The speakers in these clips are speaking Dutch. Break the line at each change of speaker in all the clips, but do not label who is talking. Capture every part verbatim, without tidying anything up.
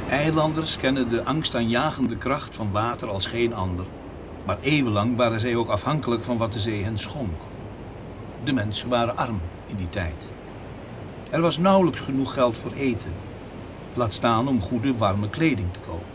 Eilanders kennen de angstaanjagende kracht van water als geen ander. Maar eeuwenlang waren zij ook afhankelijk van wat de zee hen schonk. De mensen waren arm in die tijd. Er was nauwelijks genoeg geld voor eten. Laat staan om goede, warme kleding te kopen.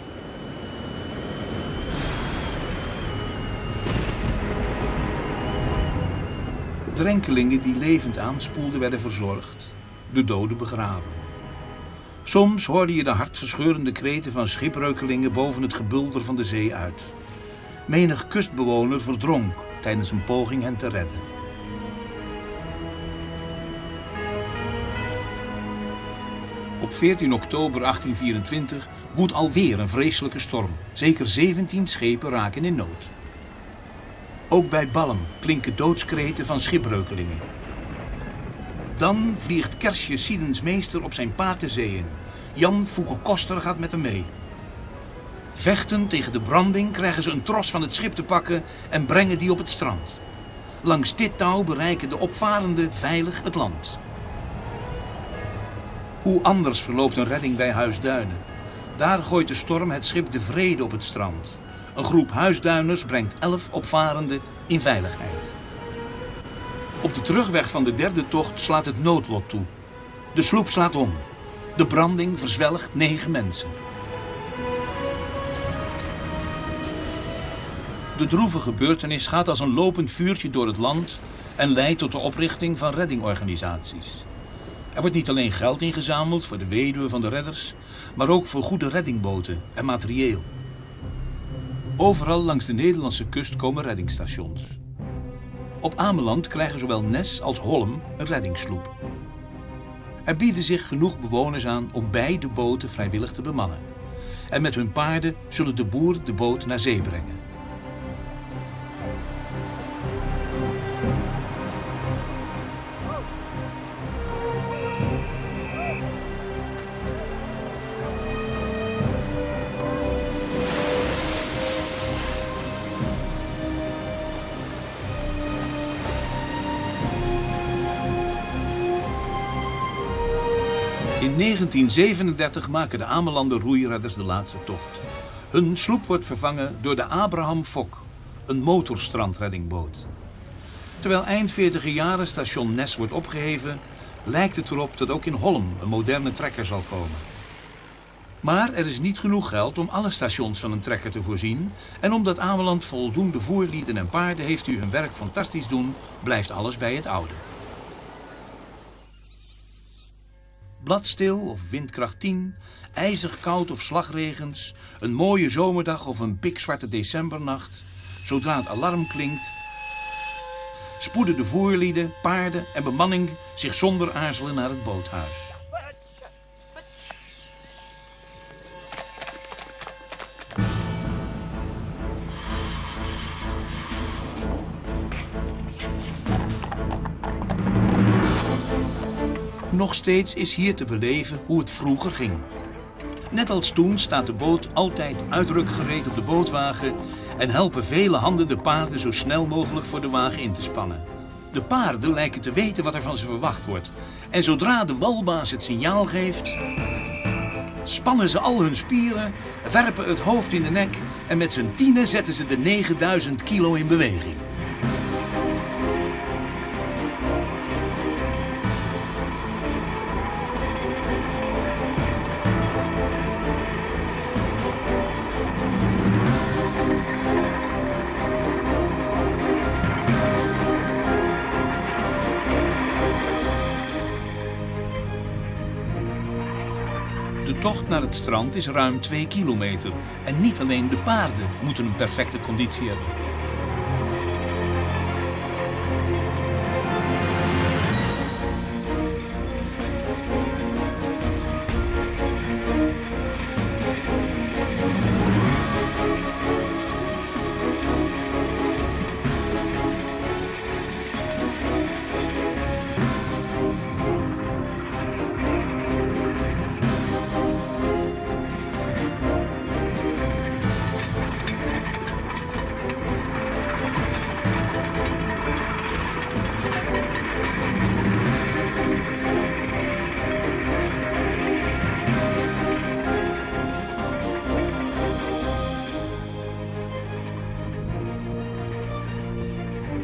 Drenkelingen die levend aanspoelden werden verzorgd, de doden begraven. Soms hoorde je de hartverscheurende kreten van schipbreukelingen boven het gebulder van de zee uit. Menig kustbewoner verdronk tijdens een poging hen te redden. Op veertien oktober achttienhonderdvierentwintig woedt alweer een vreselijke storm. Zeker zeventien schepen raken in nood. Ook bij Balm klinken doodskreten van schipbreukelingen. Dan vliegt Kersje Sidens meester op zijn paard de zee in. Jan Fouke Koster gaat met hem mee. Vechtend tegen de branding krijgen ze een tros van het schip te pakken en brengen die op het strand. Langs dit touw bereiken de opvarenden veilig het land. Hoe anders verloopt een redding bij Huisduinen. Daar gooit de storm het schip De Vrede op het strand. Een groep Huisduiners brengt elf opvarenden in veiligheid. Op de terugweg van de derde tocht slaat het noodlot toe. De sloep slaat om. De branding verzwelgt negen mensen. De droeve gebeurtenis gaat als een lopend vuurtje door het land en leidt tot de oprichting van reddingorganisaties. Er wordt niet alleen geld ingezameld voor de weduwen van de redders, maar ook voor goede reddingboten en materieel. Overal langs de Nederlandse kust komen reddingsstations. Op Ameland krijgen zowel Nes als Holm een reddingssloep. Er bieden zich genoeg bewoners aan om beide boten vrijwillig te bemannen. En met hun paarden zullen de boeren de boot naar zee brengen. In negentien zevenendertig maken de Amelander roeiredders de laatste tocht. Hun sloep wordt vervangen door de Abraham Fok, een motorstrandreddingboot. Terwijl eind veertiger jaren station Nes wordt opgeheven, lijkt het erop dat ook in Holm een moderne trekker zal komen. Maar er is niet genoeg geld om alle stations van een trekker te voorzien en omdat Ameland voldoende voerlieden en paarden heeft die hun werk fantastisch doen, blijft alles bij het oude. Bladstil of windkracht tien, ijzig koud of slagregens, een mooie zomerdag of een pikzwarte decembernacht. Zodra het alarm klinkt, spoeden de voerlieden, paarden en bemanning zich zonder aarzelen naar het boothuis. Nog steeds is hier te beleven hoe het vroeger ging. Net als toen staat de boot altijd uitrukgereed op de bootwagen en helpen vele handen de paarden zo snel mogelijk voor de wagen in te spannen. De paarden lijken te weten wat er van ze verwacht wordt. En zodra de walbaas het signaal geeft, spannen ze al hun spieren, werpen het hoofd in de nek en met z'n tienen zetten ze de negenduizend kilo in beweging. De tocht naar het strand is ruim twee kilometer en niet alleen de paarden moeten een perfecte conditie hebben.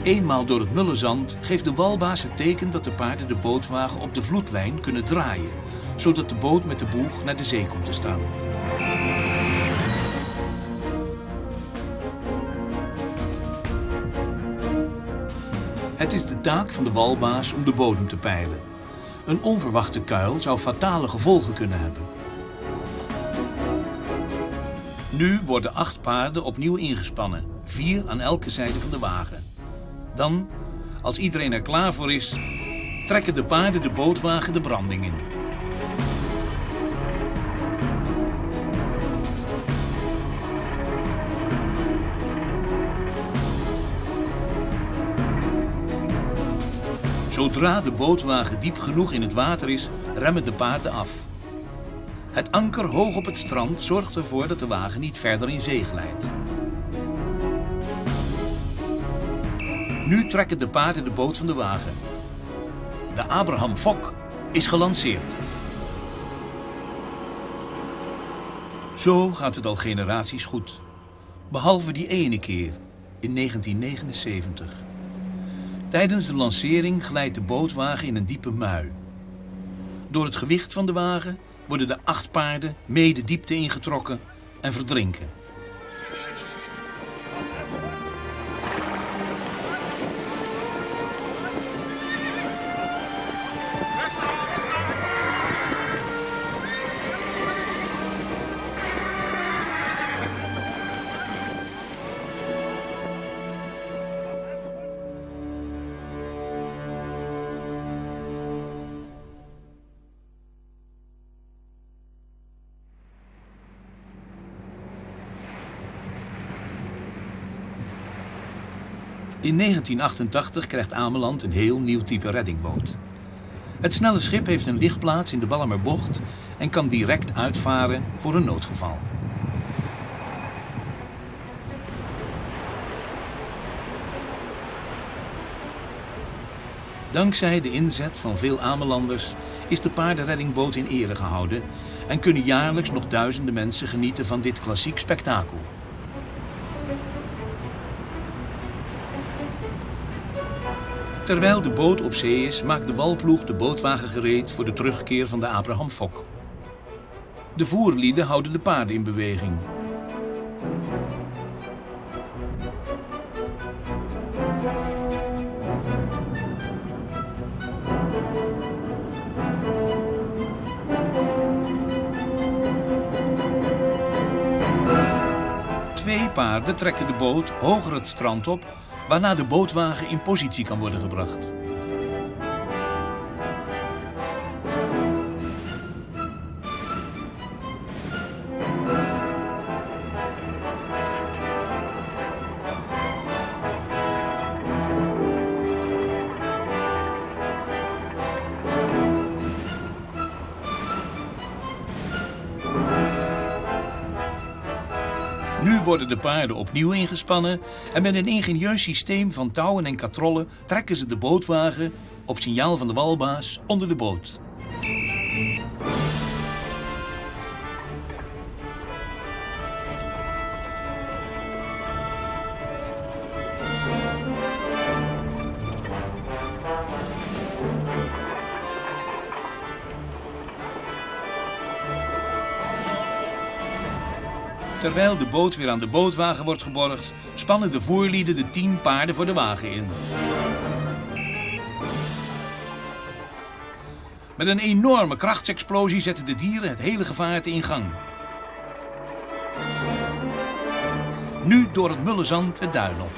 Eenmaal door het mulle zand geeft de walbaas het teken dat de paarden de bootwagen op de vloedlijn kunnen draaien, zodat de boot met de boeg naar de zee komt te staan. Het is de taak van de walbaas om de bodem te peilen. Een onverwachte kuil zou fatale gevolgen kunnen hebben. Nu worden acht paarden opnieuw ingespannen, vier aan elke zijde van de wagen. Dan, als iedereen er klaar voor is, trekken de paarden de bootwagen de branding in. Zodra de bootwagen diep genoeg in het water is, remmen de paarden af. Het anker hoog op het strand zorgt ervoor dat de wagen niet verder in zee glijdt. Nu trekken de paarden de boot van de wagen. De Abraham Fok is gelanceerd. Zo gaat het al generaties goed. Behalve die ene keer, in negentien negenenzeventig. Tijdens de lancering glijdt de bootwagen in een diepe mui. Door het gewicht van de wagen worden de acht paarden mee de diepte ingetrokken en verdrinken. In negentien achtentachtig krijgt Ameland een heel nieuw type reddingboot. Het snelle schip heeft een lichtplaats in de Walmerbocht en kan direct uitvaren voor een noodgeval. Dankzij de inzet van veel Amelanders is de paardenreddingboot in ere gehouden en kunnen jaarlijks nog duizenden mensen genieten van dit klassiek spektakel. Terwijl de boot op zee is, maakt de walploeg de bootwagen gereed voor de terugkeer van de Abraham Fok. De voerlieden houden de paarden in beweging. Twee paarden trekken de boot hoger het strand op, waarna de bootwagen in positie kan worden gebracht. Nu worden de paarden opnieuw ingespannen en met een ingenieus systeem van touwen en katrollen trekken ze de bootwagen op signaal van de walbaas onder de boot. Terwijl de boot weer aan de bootwagen wordt geborgd, spannen de voerlieden de tien paarden voor de wagen in. Met een enorme krachtsexplosie zetten de dieren het hele gevaarte in gang. Nu door het mulle zand het duin op.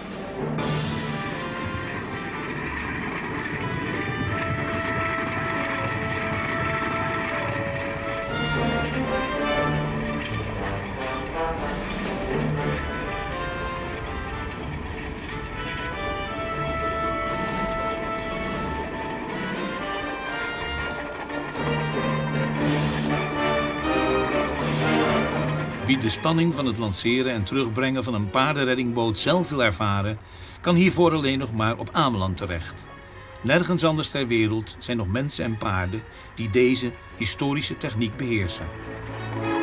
Wie de spanning van het lanceren en terugbrengen van een paardenreddingboot zelf wil ervaren, kan hiervoor alleen nog maar op Ameland terecht. Nergens anders ter wereld zijn nog mensen en paarden die deze historische techniek beheersen.